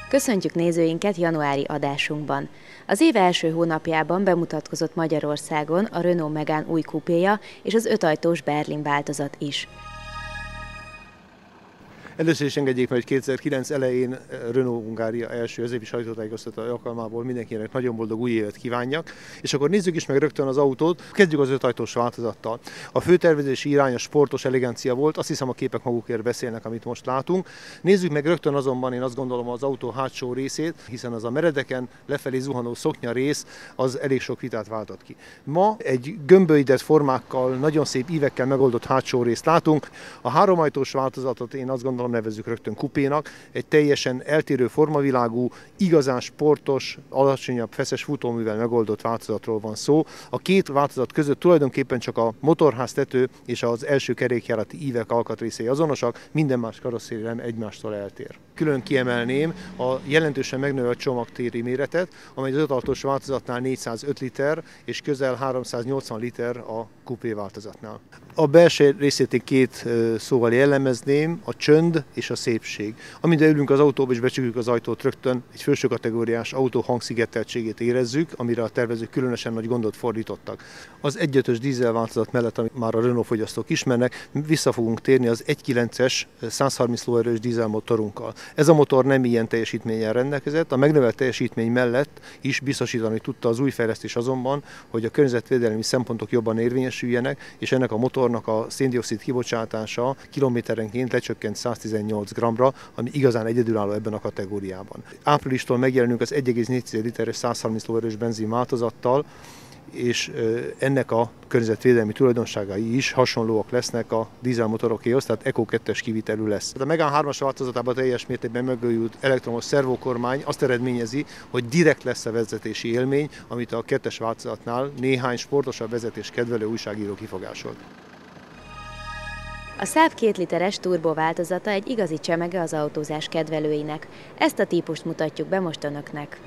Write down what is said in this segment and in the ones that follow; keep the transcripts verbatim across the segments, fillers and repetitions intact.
Köszöntjük nézőinket januári adásunkban. Az év első hónapjában bemutatkozott Magyarországon a Renault Megane új kupéja és az ötajtós Berlin változat is. Először is engedjék meg, hogy kétezer-kilenc elején Renault Hungária első özévi sajtótájékoztató alkalmából mindenkinek nagyon boldog új évet kívánjak. És akkor nézzük is meg rögtön az autót, kezdjük az ötajtós változattal. A főtervezési irány a sportos elegancia volt, azt hiszem a képek magukért beszélnek, amit most látunk. Nézzük meg rögtön azonban, én azt gondolom, az autó hátsó részét, hiszen az a meredeken lefelé zuhanó szoknya rész, az elég sok vitát váltott ki. Ma egy gömbölydett formákkal, nagyon szép ívekkel megoldott hátsó részt látunk. A háromajtós változatot én azt gondolom, nevezzük rögtön kupénak, egy teljesen eltérő formavilágú, igazán sportos, alacsonyabb feszes futóművel megoldott változatról van szó. A két változat között tulajdonképpen csak a motorháztető és az első kerékjárati ívek alkatrészei azonosak, minden más karosszérielem egymástól eltér. Külön kiemelném a jelentősen megnövelt csomagtéri méretet, amely az ötajtós változatnál négyszázöt liter és közel háromszáznyolcvan liter a kupé változatnál. A belső részét két szóval jellemezném, a csönd és a szépség. Amint ülünk az autóba és becsukjuk az ajtót, rögtön egy felső kategóriás autó hangszigeteltségét érezzük, amire a tervezők különösen nagy gondot fordítottak. Az egy ötös dízel változat mellett, amit már a Renault fogyasztók ismernek, vissza fogunk térni az egy kilences százharminc lóerős dízelmotorunkkal. Ez a motor nem ilyen teljesítménnyel rendelkezett, a megnövelt teljesítmény mellett is biztosítani tudta az új fejlesztés azonban, hogy a környezetvédelmi szempontok jobban érvényesüljenek, és ennek a motornak a szén-dioxid kibocsátása kilométerenként lecsökkent száztizennyolc grammra, ami igazán egyedülálló ebben a kategóriában. Áprilistól megjelenünk az egy egész négy literes százharminc lóerős benzin változattal, és ennek a környezetvédelmi tulajdonságai is hasonlóak lesznek a dízelmotorokéhoz, tehát Eco kettes kivitelű lesz. A Megane hármas változatában teljes mértékben megújult elektromos szervokormány azt eredményezi, hogy direkt lesz a vezetési élmény, amit a kettes változatnál néhány sportosabb vezetés kedvelő újságíró kifogásolt. A Saab két literes turbo változata egy igazi csemege az autózás kedvelőinek. Ezt a típust mutatjuk be most önöknek.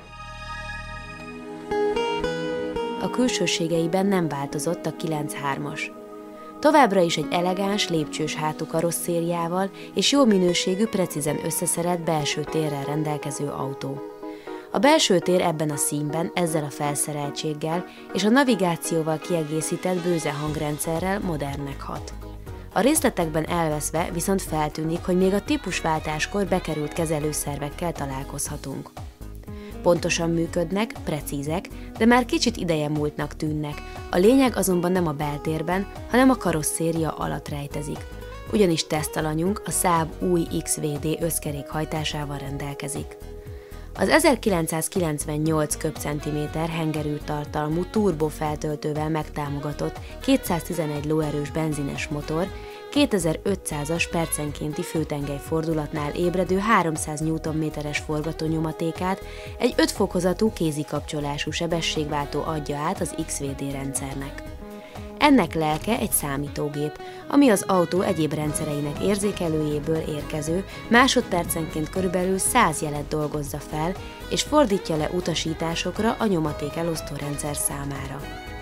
A külsőségeiben nem változott a kilenc hármas. Továbbra is egy elegáns, lépcsős hátú karosszériával és jó minőségű, precízen összeszerelt belső térrel rendelkező autó. A belső tér ebben a színben, ezzel a felszereltséggel és a navigációval kiegészített bőze hangrendszerrel modernnek hat. A részletekben elveszve viszont feltűnik, hogy még a típusváltáskor bekerült kezelőszervekkel találkozhatunk. Pontosan működnek, precízek, de már kicsit ideje múltnak tűnnek. A lényeg azonban nem a beltérben, hanem a karosszéria alatt rejtezik. Ugyanis tesztalanyunk a Saab új iksz vé dé összkerékhajtásával rendelkezik. Az ezerkilencszázkilencvennyolc köbcentiméter hengerűtartalmú turbofeltöltővel megtámogatott kétszáztizenegy lóerős benzines motor kétezer-ötszázas percenkénti főtengelyfordulatnál ébredő háromszáz newtonméteres forgatónyomatékát egy öt fokozatú kézikapcsolású sebességváltó adja át az iksz vé dé rendszernek. Ennek lelke egy számítógép, ami az autó egyéb rendszereinek érzékelőjéből érkező másodpercenként körülbelül száz jelet dolgozza fel, és fordítja le utasításokra a nyomaték elosztó rendszer számára.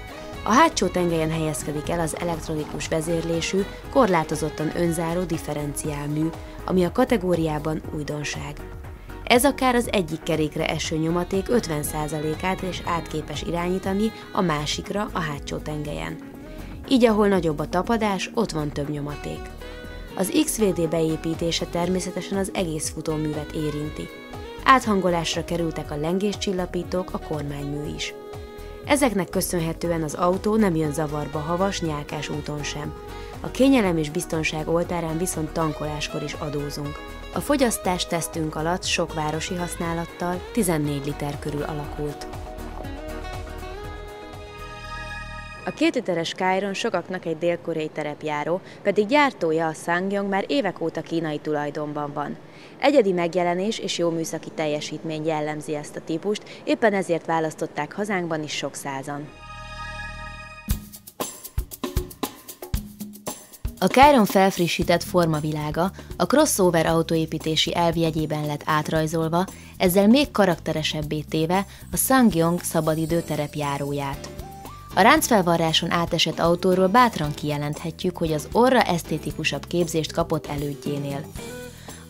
A hátsó tengelyen helyezkedik el az elektronikus vezérlésű, korlátozottan önzáró differenciálmű, ami a kategóriában újdonság. Ez akár az egyik kerékre eső nyomaték ötven százalékát is átképes irányítani a másikra a hátsó tengelyen. Így, ahol nagyobb a tapadás, ott van több nyomaték. Az iksz vé dé beépítése természetesen az egész futóművet érinti. Áthangolásra kerültek a lengéscsillapítók, a kormánymű is. Ezeknek köszönhetően az autó nem jön zavarba havas, nyálkás úton sem. A kényelem és biztonság oltárán viszont tankoláskor is adózunk. A fogyasztás tesztünk alatt sok városi használattal tizennégy liter körül alakult. A két literes Chiron sokaknak egy dél-koreai terepjáró, pedig gyártója a SsangYong már évek óta kínai tulajdonban van. Egyedi megjelenés és jó műszaki teljesítmény jellemzi ezt a típust, éppen ezért választották hazánkban is sok százan. A Chiron felfrissített formavilága a crossover autóépítési elv jegyében lett átrajzolva, ezzel még karakteresebbé téve a SsangYong szabadidő terepjáróját. A ráncfelvarráson átesett autóról bátran kijelenthetjük, hogy az orra esztétikusabb képzést kapott elődjénél.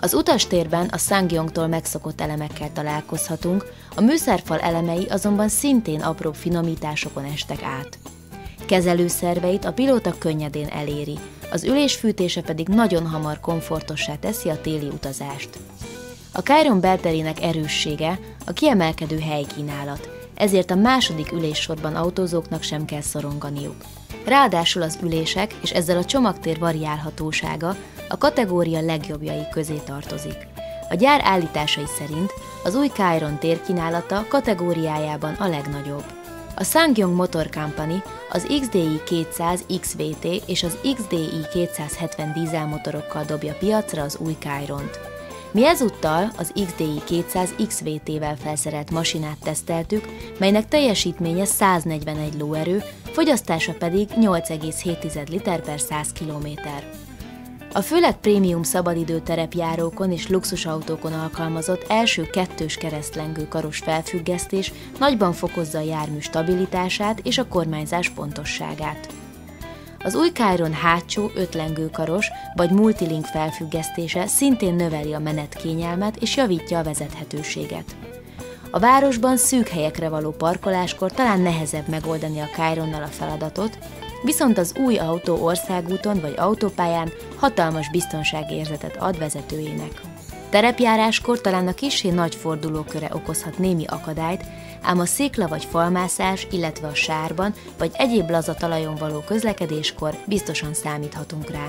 Az utastérben a SsangYongtól megszokott elemekkel találkozhatunk, a műszerfal elemei azonban szintén apróbb finomításokon estek át. Kezelőszerveit a pilóta könnyedén eléri, az ülés fűtése pedig nagyon hamar komfortossá teszi a téli utazást. A Chiron belterének erőssége a kiemelkedő helykínálat, ezért a második üléssorban autózóknak sem kell szoronganiuk. Ráadásul az ülések és ezzel a csomagtér variálhatósága a kategória legjobbjai közé tartozik. A gyár állításai szerint az új Chiron térkínálata kategóriájában a legnagyobb. A SsangYong Motor Company az X D I kétszáz X V T és az X D I kétszázhetven dízelmotorokkal dobja piacra az új Chiront. Mi ezúttal az X D I kétszáz X V T-vel felszerelt masinát teszteltük, melynek teljesítménye száznegyvenegy lóerő, fogyasztása pedig nyolc egész hét liter per száz kilométer. A főleg prémium szabadidő terepjárókon és luxusautókon alkalmazott első kettős keresztlengő karos felfüggesztés nagyban fokozza a jármű stabilitását és a kormányzás pontosságát. Az új Chiron hátsó ötlengőkaros vagy multilink felfüggesztése szintén növeli a menetkényelmet és javítja a vezethetőséget. A városban szűk helyekre való parkoláskor talán nehezebb megoldani a Chironnal a feladatot, viszont az új autó országúton vagy autópályán hatalmas biztonságérzetet ad vezetőjének. Terepjáráskor talán a kissé nagy fordulóköre okozhat némi akadályt, ám a szikla vagy falmászás, illetve a sárban vagy egyéb laza talajon való közlekedéskor biztosan számíthatunk rá.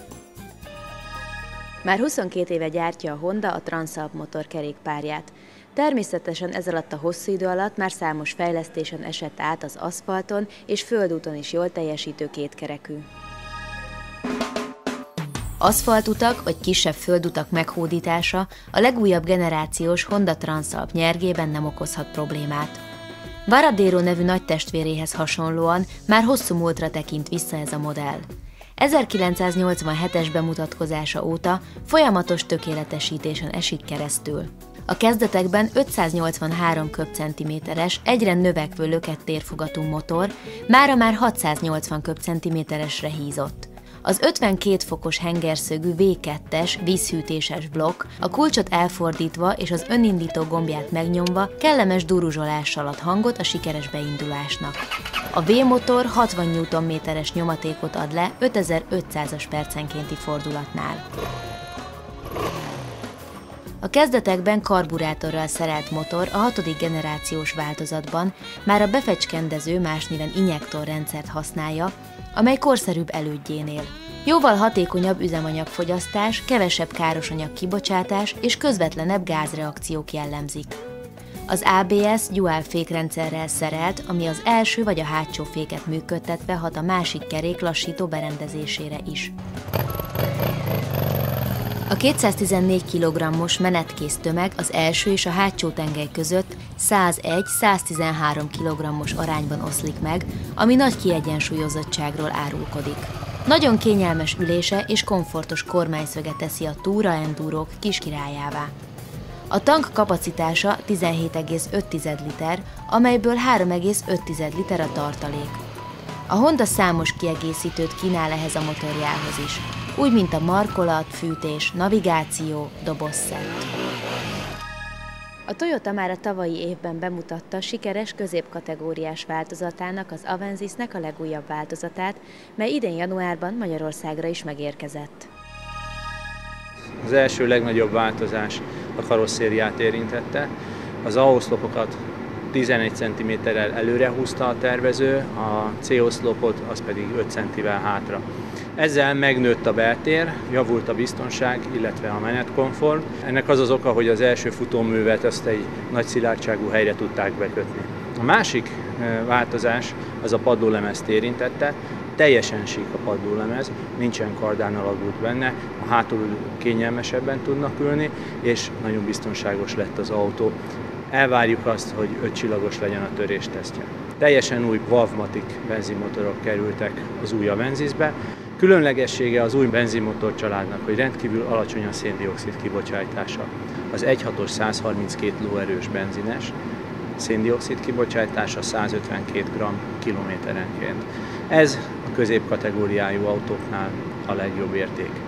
Már huszonkét éve gyártja a Honda a Transalp motorkerékpárját. Természetesen ez alatt a hosszú idő alatt már számos fejlesztésen esett át az aszfalton és földúton is jól teljesítő kétkerekű. Aszfaltutak vagy kisebb földutak meghódítása a legújabb generációs Honda Transalp nyergében nem okozhat problémát. Varadero nevű nagy testvéréhez hasonlóan már hosszú múltra tekint vissza ez a modell. ezerkilencszáznyolcvanhetes bemutatkozása óta folyamatos tökéletesítésen esik keresztül. A kezdetekben ötszáznyolcvanhárom köbcentiméteres, egyre növekvő lökettérfogatú motor mára már hatszáznyolcvan köbcentiméteresre hízott. Az ötvenkét fokos hengerszögű V kettes vízhűtéses blokk a kulcsot elfordítva és az önindító gombját megnyomva kellemes duruzsolással ad hangot a sikeres beindulásnak. A V-motor hatvan newtonméteres nyomatékot ad le ötezer-ötszázas percenkénti fordulatnál. A kezdetekben karburátorral szerelt motor a hatodik generációs változatban már a befecskendező, más néven injektorrendszert használja, amely korszerűbb elődjénél. Jóval hatékonyabb üzemanyagfogyasztás, kevesebb károsanyag kibocsátás és közvetlenebb gázreakciók jellemzik. Az á bé es dual fékrendszerrel szerelt, ami az első vagy a hátsó féket működtetve hat a másik kerék lassító berendezésére is. A kétszáztizennégy kilogrammos menetkész tömeg az első és a hátsó tengely között százegy-száztizenhárom kilogrammos arányban oszlik meg, ami nagy kiegyensúlyozottságról árulkodik. Nagyon kényelmes ülése és komfortos kormányszöge teszi a túra endurók kiskirályává. A tank kapacitása tizenhét egész öt liter, amelyből három egész öt liter a tartalék. A Honda számos kiegészítőt kínál ehhez a motorjához is, úgy mint a markolat, fűtés, navigáció, dobozszett. A Toyota már a tavalyi évben bemutatta sikeres középkategóriás változatának, az Avensisnek a legújabb változatát, mely idén januárban Magyarországra is megérkezett. Az első legnagyobb változás a karosszériát érintette. Az A-oszlopokat tizenegy centiméterrel előre húzta a tervező, a C-oszlopot az pedig öt centivel hátra. Ezzel megnőtt a beltér, javult a biztonság, illetve a menetkomfort. Ennek az az oka, hogy az első futóművet azt egy nagy szilárdságú helyre tudták bekötni. A másik változás az a padlólemezt érintette. Teljesen sík a padlólemez, nincsen kardán alagút benne, a hátul kényelmesebben tudnak ülni, és nagyon biztonságos lett az autó. Elvárjuk azt, hogy öt csillagos legyen a töréstesztje. Teljesen új Valve-matic benzinmotorok kerültek az új Avensisbe. Különlegessége az új benzinmotor családnak, hogy rendkívül alacsony a szén-dioxid kibocsátása. Az egy hatos százharminckét lóerős benzines, szén-dioxid kibocsátása százötvenkét gramm kilométerenként. Ez a középkategóriájú autóknál a legjobb érték.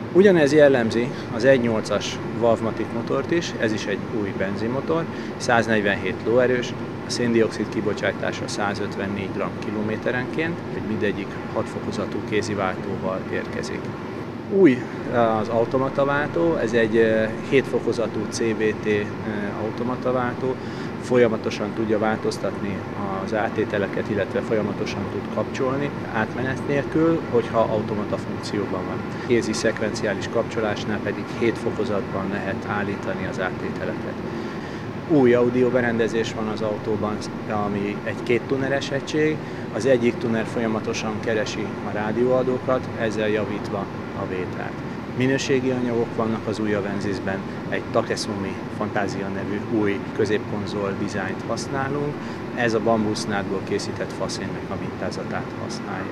Ugyanez jellemzi az egy nyolcas Valve-Matic motort is, ez is egy új benzinmotor, száznegyvenhét lóerős, a széndioxid kibocsátása százötvennégy gramm kilométerenként, hogy mindegyik hat fokozatú kéziváltóval érkezik. Új az automataváltó, ez egy hét fokozatú cé vé té automataváltó, folyamatosan tudja változtatni az áttételeket, illetve folyamatosan tud kapcsolni átmenet nélkül, hogyha automata funkcióban van. Kézi szekvenciális kapcsolásnál pedig hét fokozatban lehet állítani az áttételeket. Új audio berendezés van az autóban, ami egy két tuneres egység. Az egyik tuner folyamatosan keresi a rádióadókat, ezzel javítva a vételt. Minőségi anyagok vannak az új Avenzisben, egy Takesumi Fantasia nevű új középkonzol dizájnt használunk, ez a bambusznádból készített faszénnek a mintázatát használja.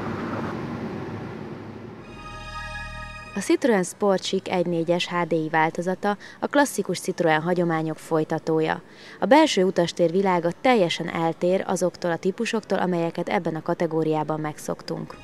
A Citroën Sport-Chic egy négyes há dé i változata a klasszikus Citroën hagyományok folytatója. A belső utastér világa teljesen eltér azoktól a típusoktól, amelyeket ebben a kategóriában megszoktunk.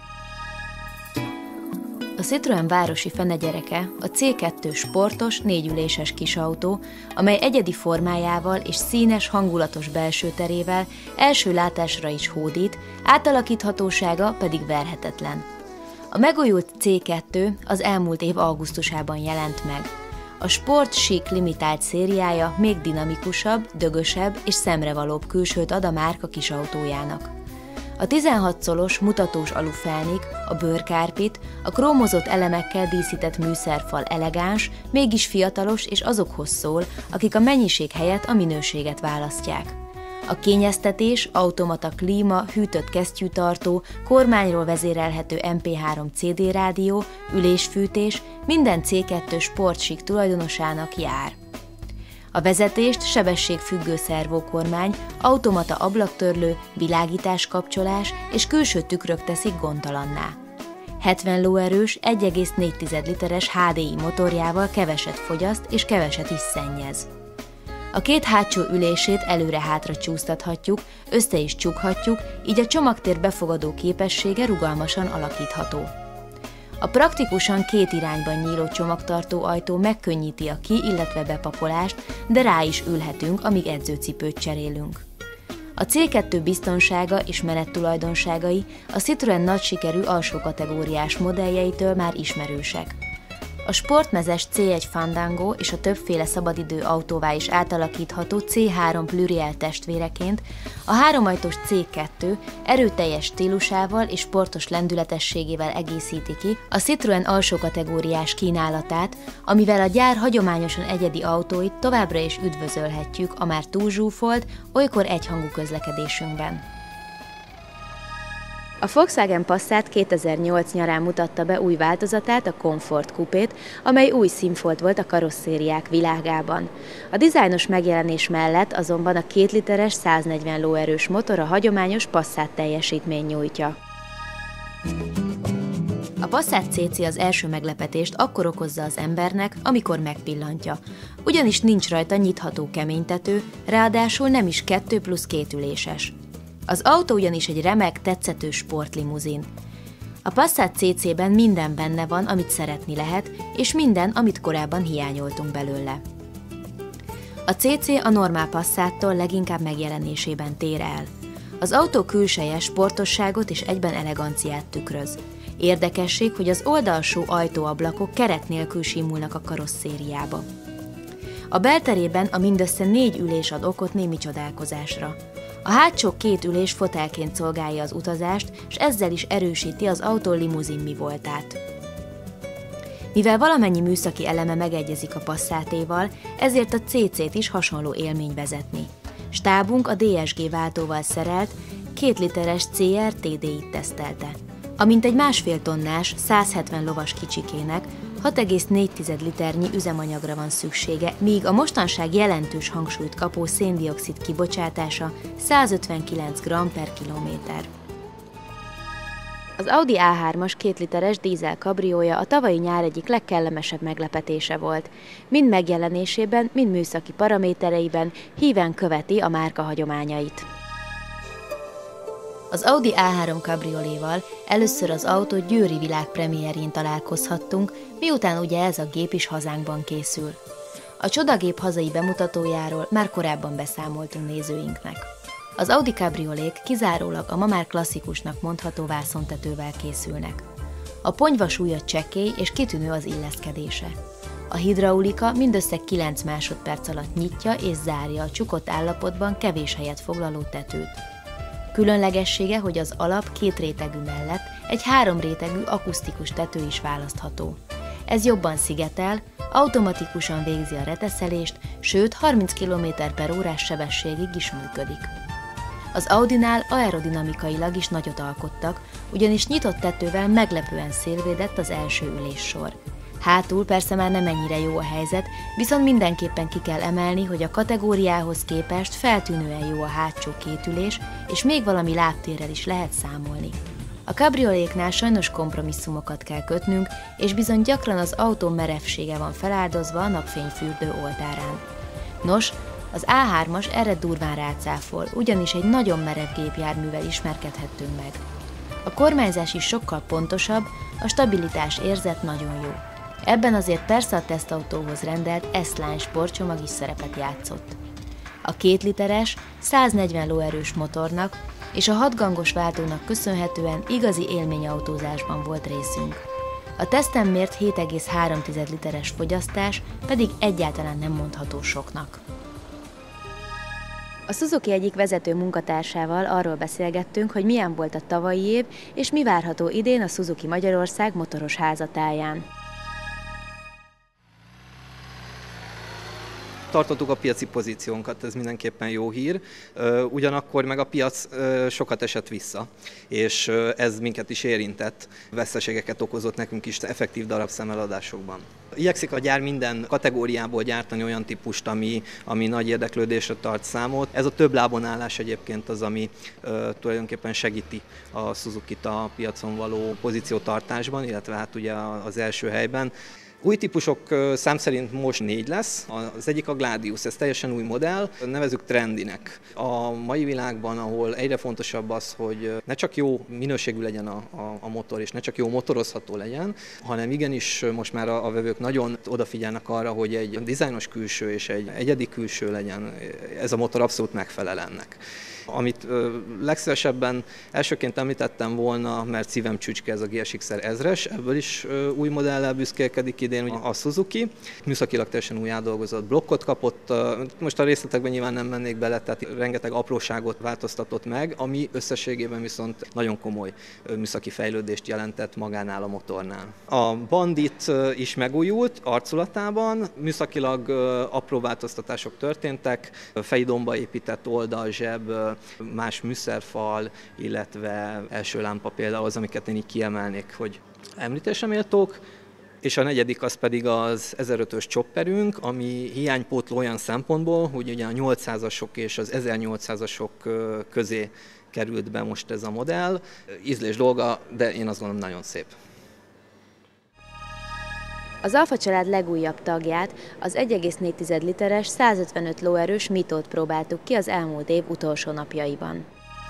A Citroën városi fenegyereke a cé kettő sportos, négyüléses kisautó, amely egyedi formájával és színes, hangulatos belső terével első látásra is hódít, átalakíthatósága pedig verhetetlen. A megújult cé kettő az elmúlt év augusztusában jelent meg. A Sport Chic limitált szériája még dinamikusabb, dögösebb és szemrevalóbb külsőt ad a márka kisautójának. A tizenhat colos mutatós alufelnik, a bőrkárpit, a krómozott elemekkel díszített műszerfal elegáns, mégis fiatalos és azokhoz szól, akik a mennyiség helyett a minőséget választják. A kényeztetés, automata klíma, hűtött kesztyűtartó, kormányról vezérelhető em pé három cé dé rádió, ülésfűtés minden cé kettő Sport Chic tulajdonosának jár. A vezetést sebességfüggő szervókormány, automata ablaktörlő, világításkapcsolás és külső tükrök teszik gondtalanná. hetven lóerős, egy egész négy literes há dé i motorjával keveset fogyaszt és keveset is szennyez. A két hátsó ülését előre-hátra csúsztathatjuk, össze is csukhatjuk, így a csomagtér befogadó képessége rugalmasan alakítható. A praktikusan két irányban nyíló csomagtartó ajtó megkönnyíti a ki-, illetve bepakolást, de rá is ülhetünk, amíg edzőcipőt cserélünk. A cé kettő biztonsága és menettulajdonságai a Citroën nagy sikerű alsó kategóriás modelljeitől már ismerősek. A sportmezes cé egy Fandango és a többféle szabadidő autóvá is átalakítható cé három Pluriel testvéreként a háromajtós cé kettő erőteljes stílusával és sportos lendületességével egészíti ki a Citroën alsó kategóriás kínálatát, amivel a gyár hagyományosan egyedi autóit továbbra is üdvözölhetjük a már túlzsúfolt, olykor egyhangú közlekedésünkben. A Volkswagen Passat kétezer-nyolc nyarán mutatta be új változatát, a Comfort Coupét, amely új színfolt volt a karosszériák világában. A dizájnos megjelenés mellett azonban a két literes száznegyven lóerős motor a hagyományos Passat teljesítmény nyújtja. A Passat cé cé az első meglepetést akkor okozza az embernek, amikor megpillantja. Ugyanis nincs rajta nyitható keménytető, ráadásul nem is kettő plusz két üléses. Az autó ugyanis egy remek, tetszetős sportlimuzin. A Passat cé cében minden benne van, amit szeretni lehet, és minden, amit korábban hiányoltunk belőle. A cé cé a normál Passattól leginkább megjelenésében tér el. Az autó külseje sportosságot és egyben eleganciát tükröz. Érdekesség, hogy az oldalsó ajtóablakok keret nélkül simulnak a karosszériába. A belterében a mindössze négy ülés ad okot némi csodálkozásra. A hátsó két ülés fotelként szolgálja az utazást, és ezzel is erősíti az autó limuzin mi voltát. Mivel valamennyi műszaki eleme megegyezik a Passatéval, ezért a cé cét is hasonló élmény vezetni. Stábunk a dé es gé váltóval szerelt, két literes cé er té dé-t tesztelte. A mintegy másfél tonnás, százhetven lovas kicsikének hat egész négy liternyi üzemanyagra van szüksége, míg a mostanság jelentős hangsúlyt kapó széndioxid kibocsátása százötvenkilenc gramm per kilométer. Az Audi á hármas két literes dízel kabriója a tavalyi nyár egyik legkellemesebb meglepetése volt. Mind megjelenésében, mind műszaki paramétereiben híven követi a márka hagyományait. Az Audi á három kabrioléval először az autó győri világpremierjén találkozhattunk, miután ugye ez a gép is hazánkban készül. A csodagép hazai bemutatójáról már korábban beszámoltunk nézőinknek. Az Audi kabriolék kizárólag a ma már klasszikusnak mondható vászontetővel készülnek. A ponyva súlya csekély és kitűnő az illeszkedése. A hidraulika mindössze kilenc másodperc alatt nyitja és zárja a csukott állapotban kevés helyet foglaló tetőt. Különlegessége, hogy az alap két rétegű mellett egy három rétegű akusztikus tető is választható. Ez jobban szigetel, automatikusan végzi a reteszelést, sőt harminc kilométer per órás sebességig is működik. Az Audinál aerodinamikailag is nagyot alkottak, ugyanis nyitott tetővel meglepően szélvédett az első üléssor. Hátul persze már nem ennyire jó a helyzet, viszont mindenképpen ki kell emelni, hogy a kategóriához képest feltűnően jó a hátsó két ülés, és még valami lábtérrel is lehet számolni. A kabrioléknál sajnos kompromisszumokat kell kötnünk, és bizony gyakran az autó merevsége van feláldozva a napfényfürdő oltárán. Nos, az á hármas erre durván rácáfol, ugyanis egy nagyon merev gépjárművel ismerkedhettünk meg. A kormányzás is sokkal pontosabb, a stabilitás érzet nagyon jó. Ebben azért persze a tesztautóhoz rendelt S-Line sportcsomag is szerepet játszott. A két literes, száznegyven lóerős motornak és a hat gangos váltónak köszönhetően igazi élményautózásban volt részünk. A teszten mért hét egész három literes fogyasztás pedig egyáltalán nem mondható soknak. A Suzuki egyik vezető munkatársával arról beszélgettünk, hogy milyen volt a tavalyi év, és mi várható idén a Suzuki Magyarország motoros házatáján. Tartottuk a piaci pozíciónkat, ez mindenképpen jó hír, ugyanakkor meg a piac sokat esett vissza, és ez minket is érintett, veszteségeket okozott nekünk is effektív darabszámeladásokban. Igyekszik a gyár minden kategóriából gyártani olyan típust, ami, ami nagy érdeklődésre tart számot. Ez a több lábon állás egyébként az, ami uh, tulajdonképpen segíti a Suzukit a piacon való pozíciótartásban, illetve hát ugye az első helyben. Új típusok szám szerint most négy lesz, az egyik a Gladius, ez teljesen új modell, nevezzük trendinek. A mai világban, ahol egyre fontosabb az, hogy ne csak jó minőségű legyen a, a, a motor, és ne csak jó motorozható legyen, hanem igenis most már a, a vevők nagyon odafigyelnek arra, hogy egy dizájnos külső és egy egyedi külső legyen, ez a motor abszolút megfelel ennek. Amit ö, legszívesebben elsőként említettem volna, mert szívem csücske ez a gé es iksz er ezres, ebből is ö, új modellel büszkélkedik idén a Suzuki. Műszakilag teljesen új átdolgozott blokkot kapott, ö, most a részletekben nyilván nem mennék bele, tehát rengeteg apróságot változtatott meg, ami összességében viszont nagyon komoly ö, műszaki fejlődést jelentett magánál a motornál. A Bandit ö, is megújult arculatában, műszakilag ö, apró változtatások történtek, fejdomba épített oldalzseb, ö, más műszerfal, illetve első lámpa például az, amiket én így kiemelnék, hogy említésre méltók. És a negyedik az pedig az ezerötös chopperünk, ami hiánypótló olyan szempontból, hogy ugye a nyolcszázasok és az ezernyolcszázasok közé került be most ez a modell. Ízlés dolga, de én azt gondolom nagyon szép. Az Alfa család legújabb tagját, az egy egész négy literes, százötvenöt lóerős Mitót próbáltuk ki az elmúlt év utolsó napjaiban.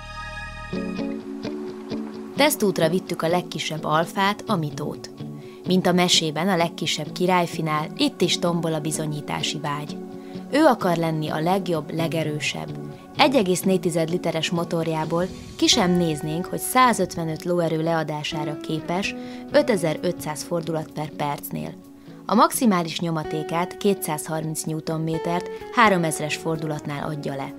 Tesztútra vittük a legkisebb Alfát, a Mitót. Mint a mesében a legkisebb királyfinál, itt is tombol a bizonyítási vágy. Ő akar lenni a legjobb, legerősebb. egy egész négy literes motorjából ki sem néznénk, hogy százötvenöt lóerő leadására képes ötezer-ötszáz fordulat per percnél. A maximális nyomatékát kétszázharminc newtonmétert háromezres fordulatnál adja le.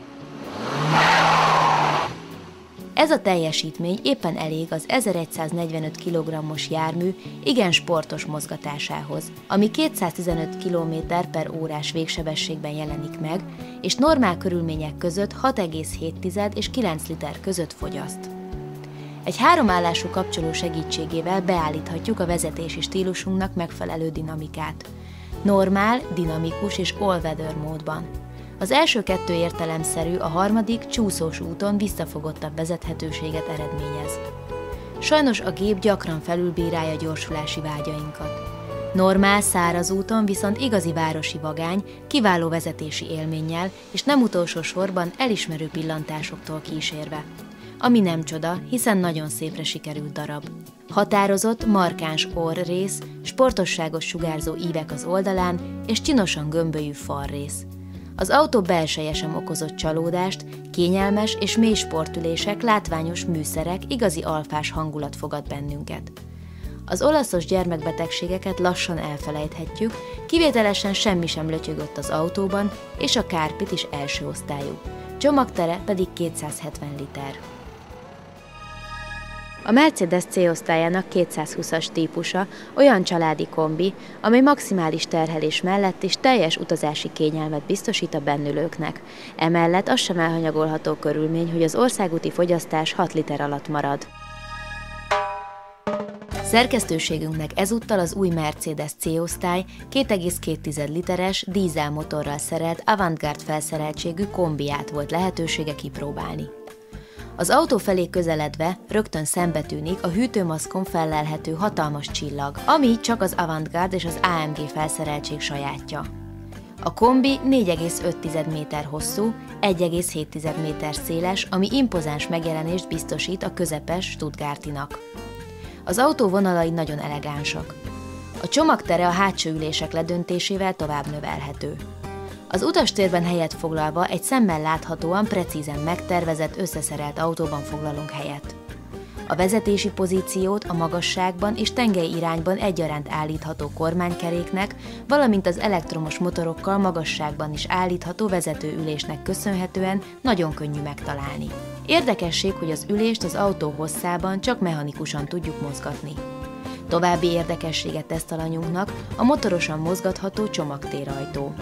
Ez a teljesítmény éppen elég az ezeregyszáznegyvenöt kilogrammos jármű igen sportos mozgatásához, ami kétszáztizenöt kilométer per órás végsebességben jelenik meg, és normál körülmények között hat egész hét és kilenc liter között fogyaszt. Egy háromállású kapcsoló segítségével beállíthatjuk a vezetési stílusunknak megfelelő dinamikát. Normál, dinamikus és all-weather módban. Az első kettő értelemszerű, a harmadik csúszós úton visszafogottabb vezethetőséget eredményez. Sajnos a gép gyakran felülbírálja gyorsulási vágyainkat. Normál, száraz úton viszont igazi városi vagány, kiváló vezetési élménnyel és nem utolsó sorban elismerő pillantásoktól kísérve. ami nem csoda, hiszen nagyon szépre sikerült darab. Határozott, markáns orrrész, sportosságos sugárzó ívek az oldalán és csinosan gömbölyű falrész. Az autó belseje sem okozott csalódást, kényelmes és mély sportülések, látványos műszerek, igazi alfás hangulat fogad bennünket. Az olaszos gyermekbetegségeket lassan elfelejthetjük, kivételesen semmi sem lötyögött az autóban, és a kárpit is első osztályú. Csomagtere pedig kétszázhetven liter. A Mercedes C-osztályának kétszázhúszas típusa olyan családi kombi, amely maximális terhelés mellett is teljes utazási kényelmet biztosít a bennülőknek. Emellett az sem elhanyagolható körülmény, hogy az országúti fogyasztás hat liter alatt marad. Szerkesztőségünknek ezúttal az új Mercedes C-osztály két egész két literes dízelmotorral szerelt Avantgarde felszereltségű kombiát volt lehetősége kipróbálni. Az autó felé közeledve rögtön szembetűnik a hűtőmaszkon fellelhető hatalmas csillag, ami csak az Avantgarde és az á em gé felszereltség sajátja. A kombi négy egész öt méter hosszú, egy egész hét méter széles, ami impozáns megjelenést biztosít a közepes Stuttgartinak. Az autó vonalai nagyon elegánsak. A csomagtere a hátsó ülések ledöntésével tovább növelhető. Az utastérben helyet foglalva egy szemmel láthatóan precízen megtervezett, összeszerelt autóban foglalunk helyet. A vezetési pozíciót a magasságban és tengely irányban egyaránt állítható kormánykeréknek, valamint az elektromos motorokkal magasságban is állítható vezetőülésnek köszönhetően nagyon könnyű megtalálni. Érdekesség, hogy az ülést az autó hosszában csak mechanikusan tudjuk mozgatni. További érdekességet tesz talanyunknak a motorosan mozgatható csomagtérajtó.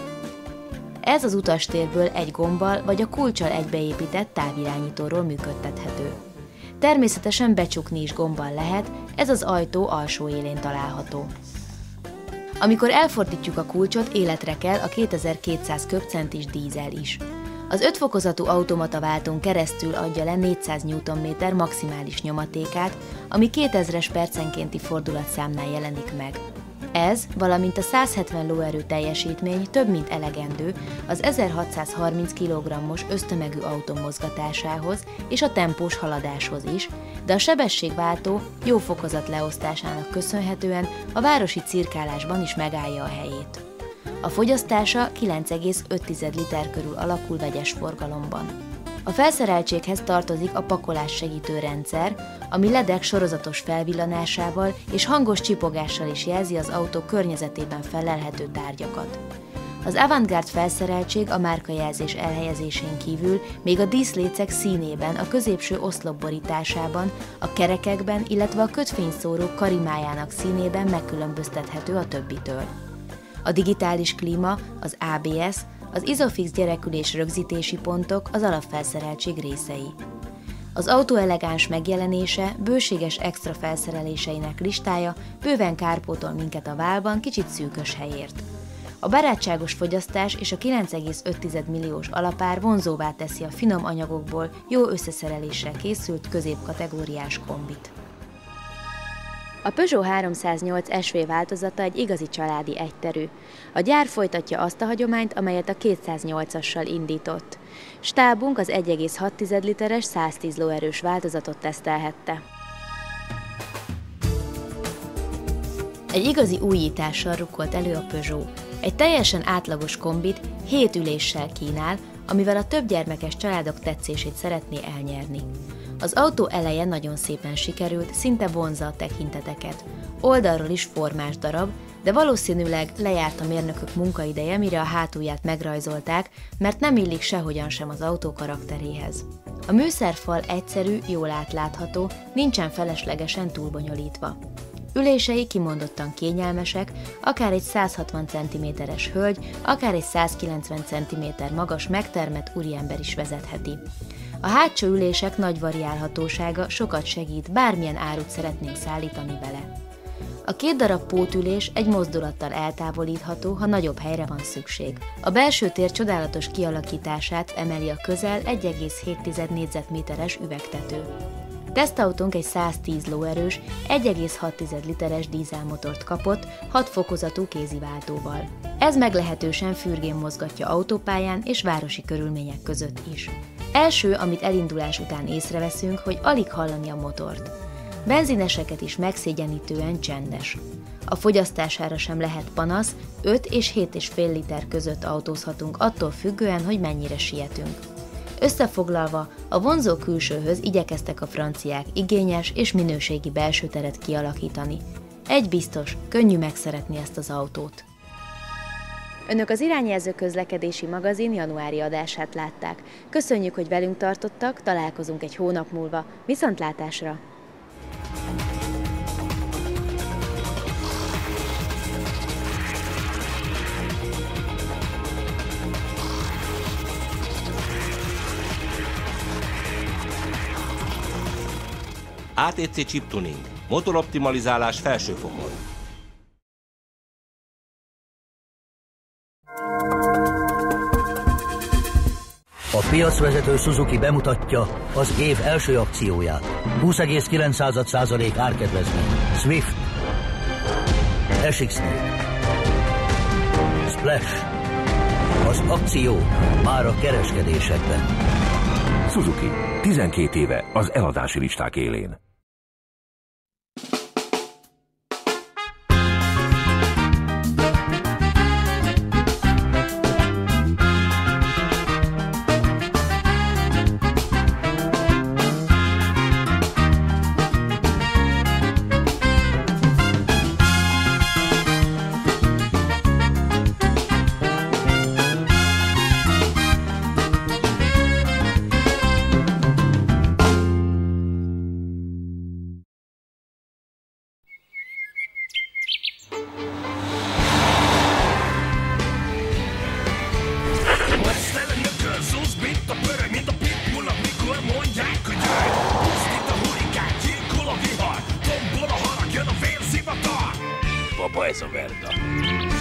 Ez az utastérből egy gombbal vagy a kulccsal egybeépített távirányítóról működtethető. Természetesen becsukni is gombbal lehet, ez az ajtó alsó élén található. Amikor elfordítjuk a kulcsot, életre kell a kétezer-kétszáz köbcentis dízel is. Az öt fokozatú automataváltón keresztül adja le négyszáz newtonméter maximális nyomatékát, ami kétezres percenkénti fordulatszámnál jelenik meg. Ez, valamint a száz hetven lóerő teljesítmény több mint elegendő az ezerhatszázharminc kilogrammos ösztömegű autó mozgatásához és a tempós haladáshoz is, de a sebességváltó jó fokozat leosztásának köszönhetően a városi cirkálásban is megállja a helyét. A fogyasztása kilenc egész öt liter körül alakul vegyes forgalomban. A felszereltséghez tartozik a pakolás segítő rendszer, ami ledek sorozatos felvillanásával és hangos csipogással is jelzi az autó környezetében fellelhető tárgyakat. Az Avantgarde felszereltség a márkajelzés elhelyezésén kívül még a díszlécek színében, a középső oszlop borításában, a kerekekben, illetve a kötfényszórók karimájának színében megkülönböztethető a többitől. A digitális klíma, az á bé es, az Isofix gyerekülés rögzítési pontok az alapfelszereltség részei. Az autó elegáns megjelenése, bőséges extra felszereléseinek listája bőven kárpótol minket a válban kicsit szűkös helyért. A barátságos fogyasztás és a kilenc egész öt milliós alapár vonzóvá teszi a finom anyagokból jó összeszereléssel készült középkategóriás kombit. A Peugeot háromszáznyolc es vé változata egy igazi családi egyterű. A gyár folytatja azt a hagyományt, amelyet a kétszáznyolcassal indított. Stábunk az egy egész hat literes száztíz lóerős változatot tesztelhette. Egy igazi újítással rukkolt elő a Peugeot. Egy teljesen átlagos kombit hét üléssel kínál, amivel a többgyermekes családok tetszését szeretné elnyerni. Az autó eleje nagyon szépen sikerült, szinte vonzza a tekinteteket. Oldalról is formás darab, de valószínűleg lejárt a mérnökök munkaideje, mire a hátulját megrajzolták, mert nem illik sehogyan sem az autó karakteréhez. A műszerfal egyszerű, jól átlátható, nincsen feleslegesen túlbonyolítva. Ülései kimondottan kényelmesek, akár egy száz hatvan centiméteres hölgy, akár egy száz kilencven centiméter magas megtermett úriember is vezetheti. A hátsó ülések nagy variálhatósága sokat segít, bármilyen árut szeretnénk szállítani vele. A két darab pótülés egy mozdulattal eltávolítható, ha nagyobb helyre van szükség. A belső tér csodálatos kialakítását emeli a közel egy egész hét négyzetméteres üvegtető. Tesztautónk egy száztíz lóerős, egy egész hat literes dízelmotort kapott, hat fokozatú kéziváltóval. Ez meglehetősen fürgén mozgatja autópályán és városi körülmények között is. Első, amit elindulás után észreveszünk, hogy alig hallani a motort. Benzineseket is megszégyenítően csendes. A fogyasztására sem lehet panasz, öt és hét és fél liter között autózhatunk attól függően, hogy mennyire sietünk. Összefoglalva, a vonzó külsőhöz igyekeztek a franciák igényes és minőségi belső teret kialakítani. Egy biztos, könnyű megszeretni ezt az autót. Önök az Irányjelző közlekedési magazin januári adását látták. Köszönjük, hogy velünk tartottak, találkozunk egy hónap múlva. Viszontlátásra! á té cé Chip Tuning. Motoroptimalizálás felső fokon. A piacvezető Suzuki bemutatja az év első akcióját. húsz egész kilenc százalék árkedvezmény. Swift, es iksz négy, Splash. Az akció már a kereskedésekben. Suzuki. tizenkét éve az eladási listák élén. Papa, ez a Verda.